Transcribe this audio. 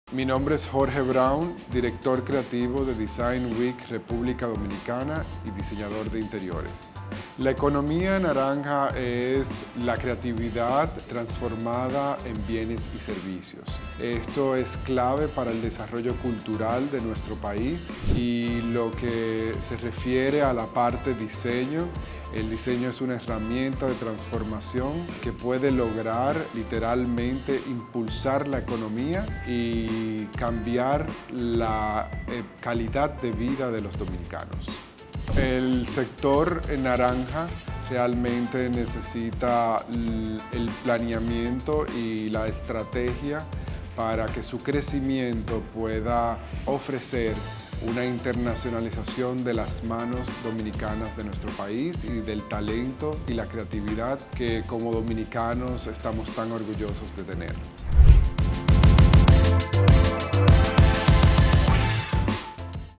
Mi nombre es Jorge Brown, director creativo de Design Week República Dominicana y diseñador de interiores. La economía naranja es la creatividad transformada en bienes y servicios. Esto es clave para el desarrollo cultural de nuestro país y lo que se refiere a la parte diseño, el diseño es una herramienta de transformación que puede lograr literalmente impulsar la economía y cambiar la calidad de vida de los dominicanos. El sector naranja realmente necesita el planeamiento y la estrategia para que su crecimiento pueda ofrecer una internacionalización de las manos dominicanas de nuestro país y del talento y la creatividad que como dominicanos estamos tan orgullosos de tener.